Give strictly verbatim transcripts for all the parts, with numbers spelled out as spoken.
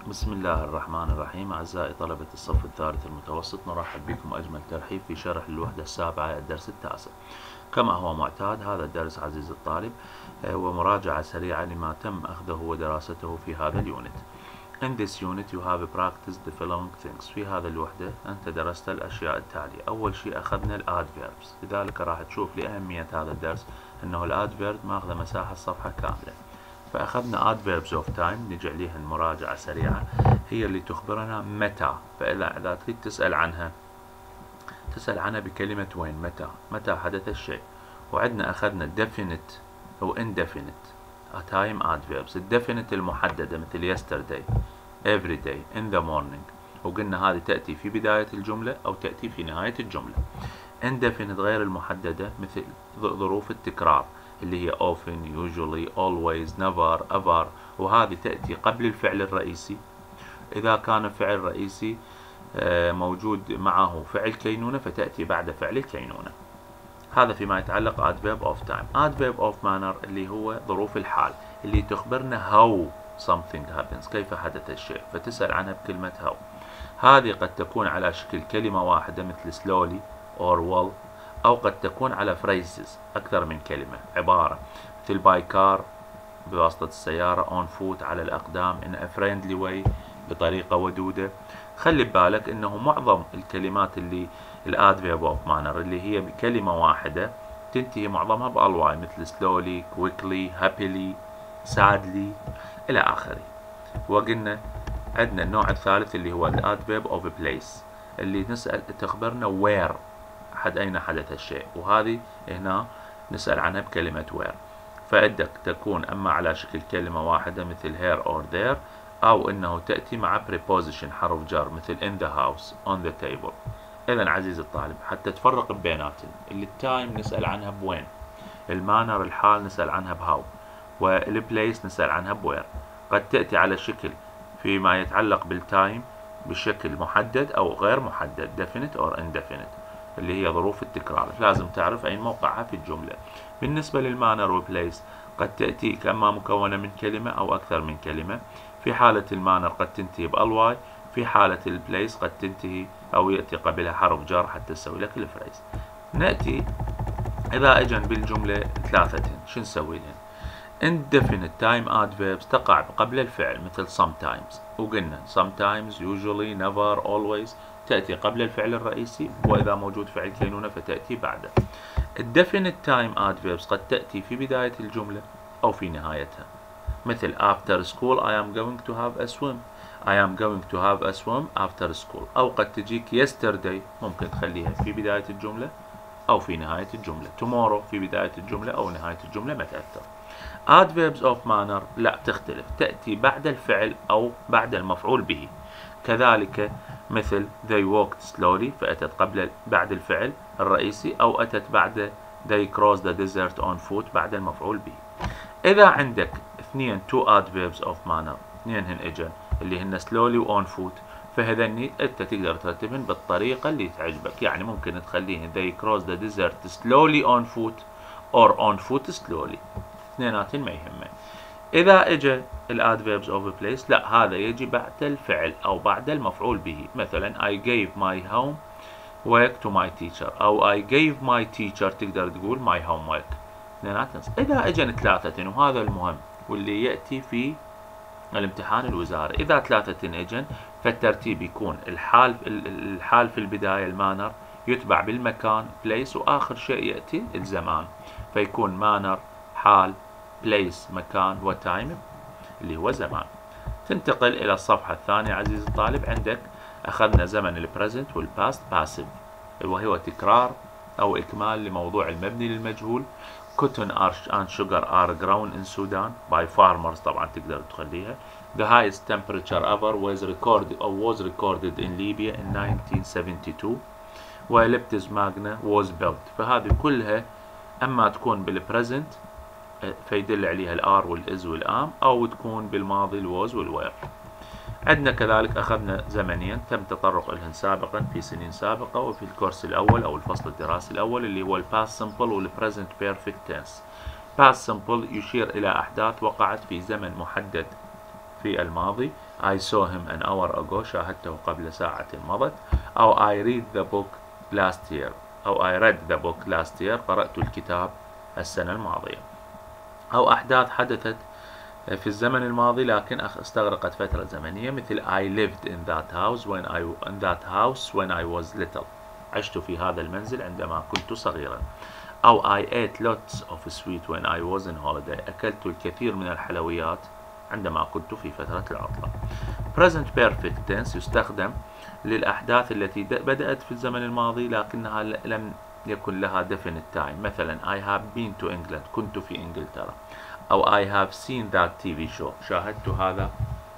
بسم الله الرحمن الرحيم. أعزائي طلبة الصف الثالث المتوسط، نرحب بكم أجمل ترحيب في شرح الوحدة السابعة الدرس التاسع. كما هو معتاد، هذا الدرس عزيزي الطالب هو مراجعة سريعة لما تم أخذه ودراسته في هذا اليونت. In this unit you have practiced the following things. في هذا الوحدة أنت درست الأشياء التالية. أول شيء أخذنا الادفيربس، لذلك راح تشوف لأهمية هذا الدرس أنه الادفيرب ماخذة مساحة الصفحة كاملة. فأخذنا adverbs of time، نجي عليها مراجعة سريعة، هي اللي تخبرنا متى. فإذا إذا تريد تسأل عنها تسأل عنها بكلمة وين، متى متى حدث الشيء. وعندنا أخذنا definite أو indefinite time adverbs. الdefinite المحددة مثل yesterday، every day، in the morning، وقلنا هذه تأتي في بداية الجملة أو تأتي في نهاية الجملة. indefinite غير المحددة مثل ظروف التكرار اللي هي often، usually، always، never، ever، وهذه تأتي قبل الفعل الرئيسي. إذا كان الفعل الرئيسي موجود معه فعل كينونة فتأتي بعد فعل الكينونة. هذا فيما يتعلق adverb of time. adverb of manner اللي هو ظروف الحال اللي تخبرنا how something happens، كيف حدث الشيء، فتسأل عنها بكلمة how. هذه قد تكون على شكل كلمة واحدة مثل slowly or well، أو قد تكون على phrases أكثر من كلمة، عبارة مثل by car بواسطة السيارة، on foot على الأقدام، in a friendly way بطريقة ودودة. خلي ببالك إنه معظم الكلمات اللي الادفيرب اوف مانر اللي هي بكلمة واحدة تنتهي معظمها بالواي مثل slowly، quickly، happily، sadly إلى آخره. وقلنا عندنا النوع الثالث اللي هو الادفيرب اوف place اللي نسأل تخبرنا where، حد أين حدث الشيء، وهذه هنا نسأل عنها بكلمة where. فعندك تكون أما على شكل كلمة واحدة مثل here or there، أو إنه تأتي مع preposition حرف جر مثل in the house، on the table. إذن عزيزي الطالب، حتى تفرق بيناتهم، اللي التايم نسأل عنها بوين، المانر الحال نسأل عنها بهاو، والبليس نسأل عنها بوير. قد تأتي على شكل فيما يتعلق بالتايم بشكل محدد أو غير محدد، definite or indefinite، اللي هي ظروف التكرار، لازم تعرف أين موقعها في الجملة. بالنسبة للمانر والبليس قد تأتي إما مكونة من كلمة أو أكثر من كلمة. في حالة المانر قد تنتهي بالواي، في حالة البليس قد تنتهي أو يأتي قبلها حرف جر حتى تسوي لك الفريز. نأتي إذا أجن بالجملة ثلاثة شو نسوي لهن؟ indefinite time adverbs تقع قبل الفعل مثل sometimes، وقلنا sometimes، usually، never، always تأتي قبل الفعل الرئيسي، وإذا موجود فعل كينونة فتأتي بعده. الdefinite time adverbs قد تأتي في بداية الجملة أو في نهايتها مثل after school I am going to have a swim، I am going to have a swim after school. أو قد تجيك yesterday، ممكن تخليها في بداية الجملة أو في نهاية الجملة، tomorrow في بداية الجملة أو نهاية الجملة ما تأثر. adverbs of manner لا تختلف، تأتي بعد الفعل أو بعد المفعول به. كذلك مثل they walked slowly فأتت قبل بعد الفعل الرئيسي، أو أتت بعد they crossed the desert on foot بعد المفعول به. إذا عندك اثنين two adverbs of manner، اثنين هن اجن اللي هن slowly و on foot، فهذني انت تقدر ترتبهن بالطريقة اللي تعجبك. يعني ممكن تخليهن they cross the desert slowly on foot or on foot slowly، اثنيناتن ما يهمن. إذا اجى الادverbs of place لا، هذا يجي بعد الفعل أو بعد المفعول به. مثلا I gave my homework to my teacher، أو I gave my teacher تقدر تقول my homework. إذا اجن ثلاثة، وهذا المهم واللي يأتي في الامتحان الوزاري، إذا ثلاثة اجن فالترتيب يكون الحال الحال في البداية المانر يتبع بالمكان place، وآخر شيء يأتي الزمان، فيكون مانر حال، place مكان، وتايم اللي هو زمان. تنتقل إلى الصفحة الثانية عزيزي الطالب. عندك أخذنا زمن البريزنت والباست باسيف، وهو تكرار أو إكمال لموضوع المبني للمجهول. cotton and sugar are grown in Sudan by farmers، طبعا تقدر تخليها. the highest temperature ever was recorded or was recorded in Libya in nineteen seventy-two، وإلبتز ماغنا was built. فهذه كلها أما تكون بالبريزنت فيدل عليها الار والإز والآم، أو تكون بالماضي الوز والوير. عندنا كذلك أخذنا زمنيا تم تطرق لهن سابقا في سنين سابقة وفي الكورس الأول أو الفصل الدراسي الأول، اللي هو الباست سمبل والبريزنت بيرفكت تنس. باست سمبل يشير إلى أحداث وقعت في زمن محدد في الماضي. I saw him an hour ago. شاهدته قبل ساعة مضت. أو I read the book last year. أو I read the book last year. قرأت الكتاب السنة الماضية. أو أحداث حدثت في الزمن الماضي لكن استغرقت فترة زمنية، مثل I lived in that house when I in that house when I was little. عشت في هذا المنزل عندما كنت صغيرا. أو I ate lots of sweet when I was on holiday. أكلت الكثير من الحلويات عندما كنت في فترة العطلة. Present perfect tense يستخدم للأحداث التي بدأت في الزمن الماضي لكنها لم يكن لها definite time. مثلا I have been to England. كنت في إنجلترا. أو I have seen that تي في show. شاهدت هذا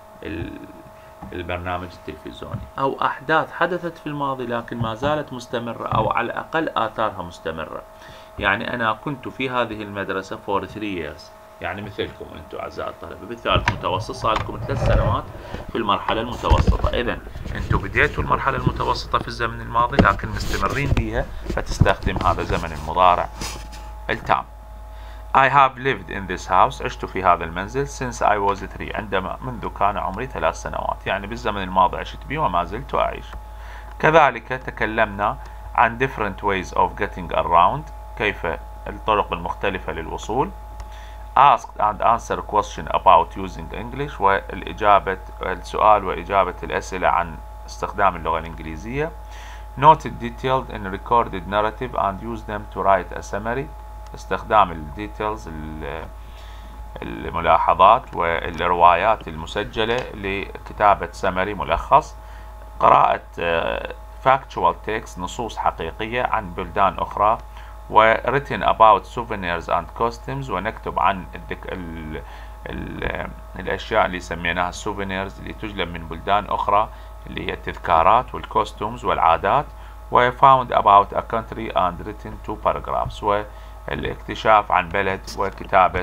البرنامج التلفزيوني. أو أحداث حدثت في الماضي لكن ما زالت مستمرة أو على الأقل آثارها مستمرة. يعني أنا كنت في هذه المدرسة for three years. يعني مثلكم أنتم أعزائي الطلبة بالثالث متوسط صار لكم ثلاث سنوات في المرحلة المتوسطة. إذا أنتم بديتوا المرحلة المتوسطة في الزمن الماضي لكن مستمرين بها، فتستخدم هذا زمن المضارع التام. I have lived in this house. عشت في هذا المنزل since I was three. عندما منذ كان عمري ثلاث سنوات. يعني بالزمن الماضي عشت به وما زلت أعيش. كذلك تكلمنا عن different ways of getting around. كيف الطرق المختلفة للوصول. Asked and answer question about using English. والإجابة السؤال وإجابة الأسئلة عن استخدام اللغة الإنجليزية. Noted detailed in recorded narrative and use them to write a summary. استخدام الديتيلز الملاحظات والروايات المسجلة لكتابة سمري ملخص. قراءة factual text نصوص حقيقية عن بلدان أخرى. و written about souvenirs and costumes. ونكتب عن الدك... ال... ال... الأشياء اللي سميناها souvenirs اللي تجلب من بلدان أخرى اللي هي التذكارات والكوستومز والعادات. و found about a country and written two paragraphs. و الاكتشاف عن بلد وكتابة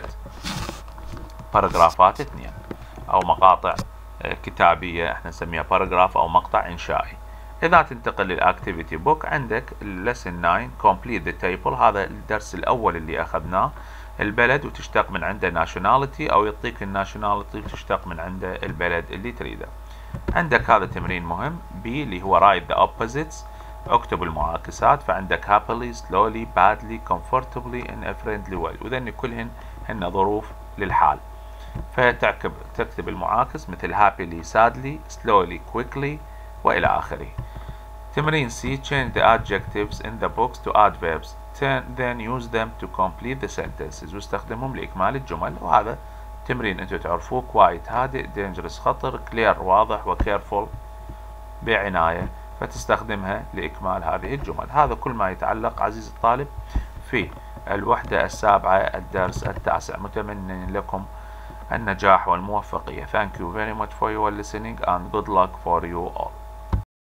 باراجرافات اثنين أو مقاطع كتابية احنا نسميها باراجراف أو مقطع إنشائي. إذا تنتقل للأكتيفيتي بوك عندك lesson nine complete the table. هذا الدرس الأول اللي أخذناه البلد وتشتق من عنده nationality أو يعطيك الناشوناليتي وتشتق من عنده البلد اللي تريده. عندك هذا تمرين مهم B اللي هو write the opposites. اكتب المعاكسات. فعندك happily, slowly, badly, comfortably, in a friendly way. وذن كلهن هن ظروف للحال. فتكتب تكتب المعاكس مثل happily, sadly, slowly, quickly وإلى آخره. تمرين C change the adjectives in the box to adverbs. then use them to complete the sentences. واستخدمهم لإكمال الجمل. وهذا تمرين أنتم تعرفوه quiet هادئ dangerous خطر clear واضح و careful بعناية. فتستخدمها لإكمال هذه الجمل. هذا كل ما يتعلق عزيزي الطالب في الوحدة السابعة الدرس التاسع. متمنى لكم النجاح والموفقية. Thank you very much for your listening and good luck for you all.